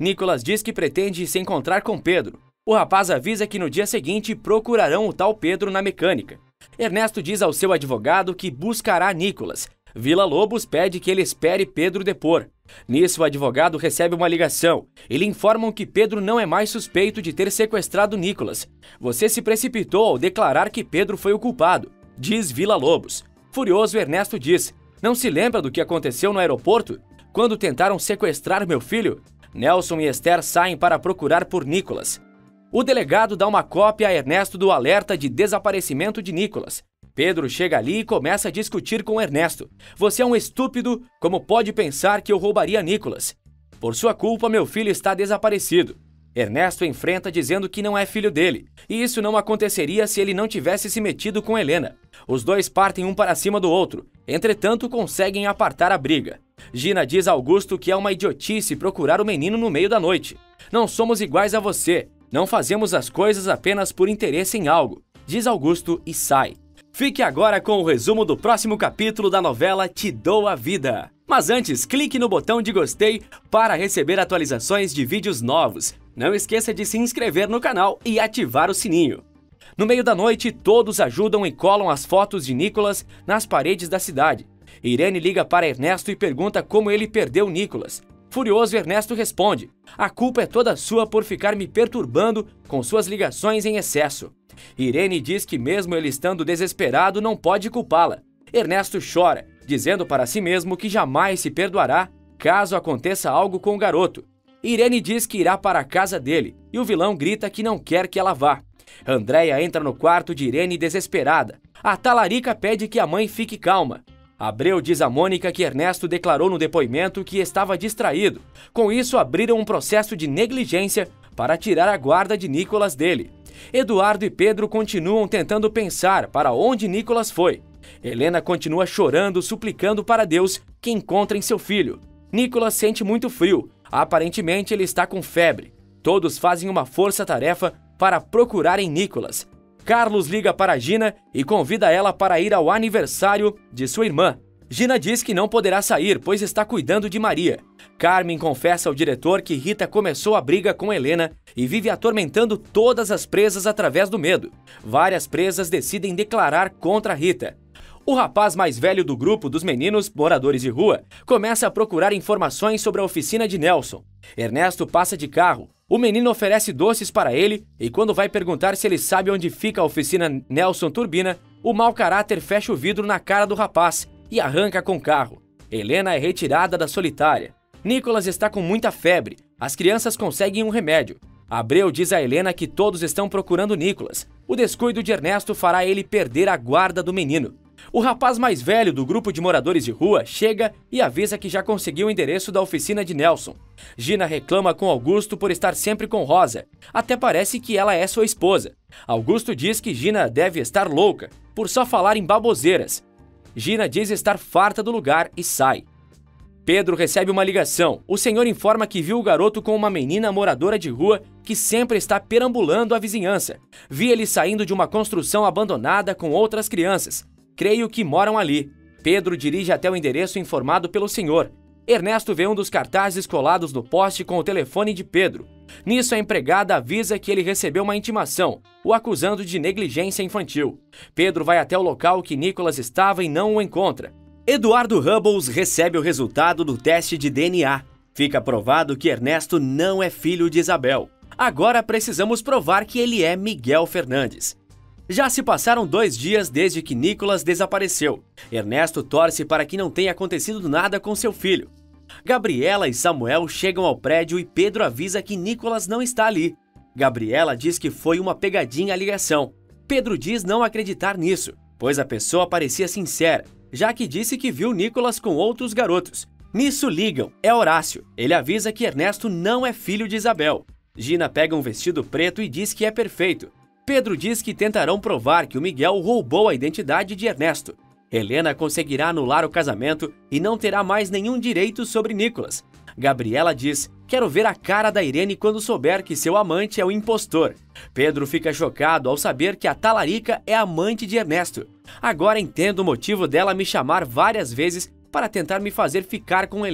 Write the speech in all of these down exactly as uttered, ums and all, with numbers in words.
Nicolas diz que pretende se encontrar com Pedro. O rapaz avisa que no dia seguinte procurarão o tal Pedro na mecânica. Ernesto diz ao seu advogado que buscará Nicolas. Villa-Lobos pede que ele espere Pedro depor. Nisso, o advogado recebe uma ligação. Ele informam que Pedro não é mais suspeito de ter sequestrado Nicolas. Você se precipitou ao declarar que Pedro foi o culpado, diz Villa-Lobos. Furioso, Ernesto diz: não se lembra do que aconteceu no aeroporto? Quando tentaram sequestrar meu filho? Nelson e Esther saem para procurar por Nicolas. O delegado dá uma cópia a Ernesto do alerta de desaparecimento de Nicolas. Pedro chega ali e começa a discutir com Ernesto. Você é um estúpido, como pode pensar que eu roubaria Nicolas? Por sua culpa, meu filho está desaparecido. Ernesto enfrenta dizendo que não é filho dele, e isso não aconteceria se ele não tivesse se metido com Helena. Os dois partem um para cima do outro, entretanto conseguem apartar a briga. Gina diz a Augusto que é uma idiotice procurar o menino no meio da noite. Não somos iguais a você, não fazemos as coisas apenas por interesse em algo, diz Augusto e sai. Fique agora com o resumo do próximo capítulo da novela Te Dou a Vida. Mas antes, clique no botão de gostei para receber atualizações de vídeos novos. Não esqueça de se inscrever no canal e ativar o sininho. No meio da noite, todos ajudam e colam as fotos de Nicolas nas paredes da cidade. Irene liga para Ernesto e pergunta como ele perdeu Nicolas. Furioso, Ernesto responde: a culpa é toda sua por ficar me perturbando com suas ligações em excesso. Irene diz que mesmo ele estando desesperado não pode culpá-la. Ernesto chora, dizendo para si mesmo que jamais se perdoará caso aconteça algo com o garoto. Irene diz que irá para a casa dele e o vilão grita que não quer que ela vá. Andréia entra no quarto de Irene desesperada. A talarica pede que a mãe fique calma. Abreu diz a Mônica que Ernesto declarou no depoimento que estava distraído. Com isso, abriram um processo de negligência para tirar a guarda de Nicolas dele. Eduardo e Pedro continuam tentando pensar para onde Nicolas foi. Helena continua chorando, suplicando para Deus que encontrem seu filho. Nicolas sente muito frio. Aparentemente, ele está com febre. Todos fazem uma força-tarefa para procurarem Nicolas. Carlos liga para Gina e convida ela para ir ao aniversário de sua irmã. Gina diz que não poderá sair, pois está cuidando de Maria. Carmen confessa ao diretor que Rita começou a briga com Helena e vive atormentando todas as presas através do medo. Várias presas decidem declarar contra Rita. O rapaz mais velho do grupo dos meninos moradores de rua começa a procurar informações sobre a oficina de Nelson. Ernesto passa de carro. O menino oferece doces para ele e quando vai perguntar se ele sabe onde fica a oficina Nelson Turbina, o mau caráter fecha o vidro na cara do rapaz e arranca com o carro. Helena é retirada da solitária. Nicolas está com muita febre. As crianças conseguem um remédio. Abreu diz a Helena que todos estão procurando Nicolas. O descuido de Ernesto fará ele perder a guarda do menino. O rapaz mais velho do grupo de moradores de rua chega e avisa que já conseguiu o endereço da oficina de Nelson. Gina reclama com Augusto por estar sempre com Rosa. Até parece que ela é sua esposa. Augusto diz que Gina deve estar louca por só falar em baboseiras. Gina diz estar farta do lugar e sai. Pedro recebe uma ligação. O senhor informa que viu o garoto com uma menina moradora de rua que sempre está perambulando a vizinhança. Vi ele saindo de uma construção abandonada com outras crianças. Creio que moram ali. Pedro dirige até o endereço informado pelo senhor. Ernesto vê um dos cartazes colados no poste com o telefone de Pedro. Nisso, a empregada avisa que ele recebeu uma intimação, o acusando de negligência infantil. Pedro vai até o local que Nicolas estava e não o encontra. Eduardo Rubbles recebe o resultado do teste de D N A. Fica provado que Ernesto não é filho de Isabel. Agora precisamos provar que ele é Miguel Fernandes. Já se passaram dois dias desde que Nicolas desapareceu. Ernesto torce para que não tenha acontecido nada com seu filho. Gabriela e Samuel chegam ao prédio e Pedro avisa que Nicolas não está ali. Gabriela diz que foi uma pegadinha à ligação. Pedro diz não acreditar nisso, pois a pessoa parecia sincera, já que disse que viu Nicolas com outros garotos. Nisso ligam, é Horácio. Ele avisa que Ernesto não é filho de Isabel. Gina pega um vestido preto e diz que é perfeito. Pedro diz que tentarão provar que o Miguel roubou a identidade de Ernesto. Helena conseguirá anular o casamento e não terá mais nenhum direito sobre Nicolas. Gabriela diz: quero ver a cara da Irene quando souber que seu amante é o impostor. Pedro fica chocado ao saber que a talarica é amante de Ernesto. Agora entendo o motivo dela me chamar várias vezes para tentar me fazer ficar com Helena.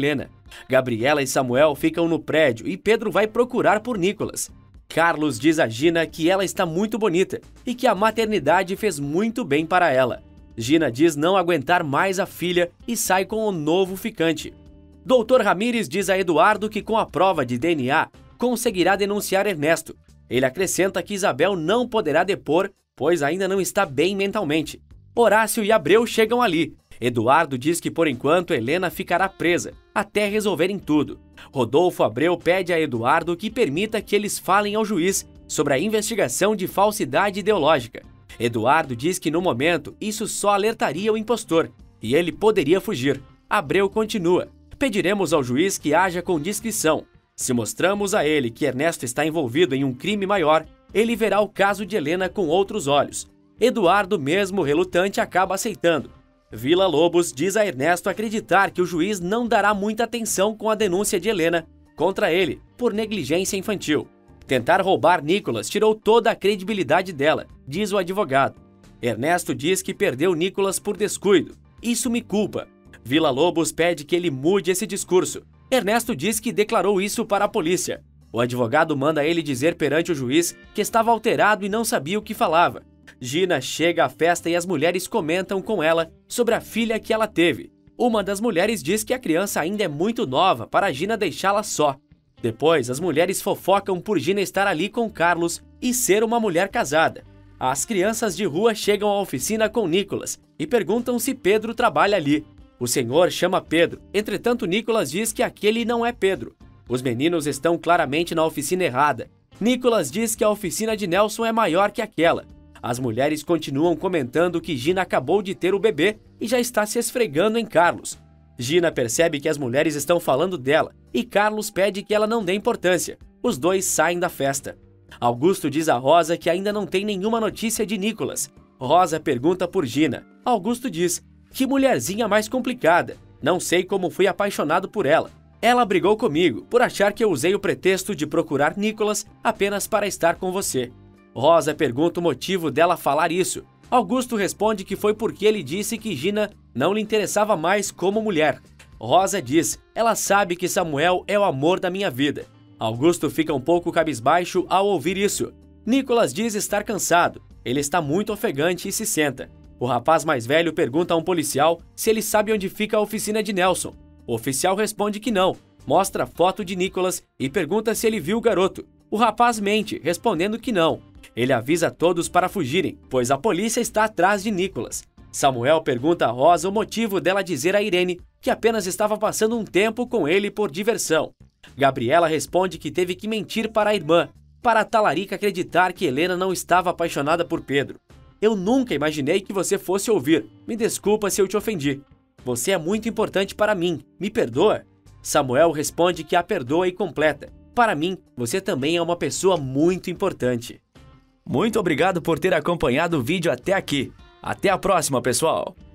Gabriela e Samuel ficam no prédio e Pedro vai procurar por Nicolas. Carlos diz a Gina que ela está muito bonita e que a maternidade fez muito bem para ela. Gina diz não aguentar mais a filha e sai com o novo ficante. doutor Ramírez diz a Eduardo que com a prova de D N A conseguirá denunciar Ernesto. Ele acrescenta que Isabel não poderá depor, pois ainda não está bem mentalmente. Horácio e Abreu chegam ali. Eduardo diz que por enquanto Helena ficará presa, até resolverem tudo. Rodolfo Abreu pede a Eduardo que permita que eles falem ao juiz sobre a investigação de falsidade ideológica. Eduardo diz que no momento isso só alertaria o impostor e ele poderia fugir. Abreu continua: pediremos ao juiz que haja com discrição. Se mostramos a ele que Ernesto está envolvido em um crime maior, ele verá o caso de Helena com outros olhos. Eduardo, mesmo relutante, acaba aceitando. Vila Lobos diz a Ernesto acreditar que o juiz não dará muita atenção com a denúncia de Helena contra ele por negligência infantil. Tentar roubar Nicolas tirou toda a credibilidade dela, diz o advogado. Ernesto diz que perdeu Nicolas por descuido. Isso me culpa. Vila Lobos pede que ele mude esse discurso. Ernesto diz que declarou isso para a polícia. O advogado manda ele dizer perante o juiz que estava alterado e não sabia o que falava. Gina chega à festa e as mulheres comentam com ela sobre a filha que ela teve. Uma das mulheres diz que a criança ainda é muito nova para Gina deixá-la só. Depois, as mulheres fofocam por Gina estar ali com Carlos e ser uma mulher casada. As crianças de rua chegam à oficina com Nicolas e perguntam se Pedro trabalha ali. O senhor chama Pedro, entretanto Nicolas diz que aquele não é Pedro. Os meninos estão claramente na oficina errada. Nicolas diz que a oficina de Nelson é maior que aquela. As mulheres continuam comentando que Gina acabou de ter o bebê e já está se esfregando em Carlos. Gina percebe que as mulheres estão falando dela e Carlos pede que ela não dê importância. Os dois saem da festa. Augusto diz a Rosa que ainda não tem nenhuma notícia de Nicolas. Rosa pergunta por Gina. Augusto diz: que mulherzinha mais complicada. Não sei como fui apaixonado por ela. Ela brigou comigo por achar que eu usei o pretexto de procurar Nicolas apenas para estar com você. Rosa pergunta o motivo dela falar isso. Augusto responde que foi porque ele disse que Gina não lhe interessava mais como mulher. Rosa diz: ela sabe que Samuel é o amor da minha vida. Augusto fica um pouco cabisbaixo ao ouvir isso. Nicolas diz estar cansado. Ele está muito ofegante e se senta. O rapaz mais velho pergunta a um policial se ele sabe onde fica a oficina de Nelson. O oficial responde que não, mostra a foto de Nicolas e pergunta se ele viu o garoto. O rapaz mente, respondendo que não. Ele avisa todos para fugirem, pois a polícia está atrás de Nicolas. Samuel pergunta a Rosa o motivo dela dizer a Irene que apenas estava passando um tempo com ele por diversão. Gabriela responde que teve que mentir para a irmã, para a talarica acreditar que Helena não estava apaixonada por Pedro. Eu nunca imaginei que você fosse ouvir. Me desculpa se eu te ofendi. Você é muito importante para mim. Me perdoa? Samuel responde que a perdoa e completa: para mim, você também é uma pessoa muito importante. Muito obrigado por ter acompanhado o vídeo até aqui. Até a próxima, pessoal!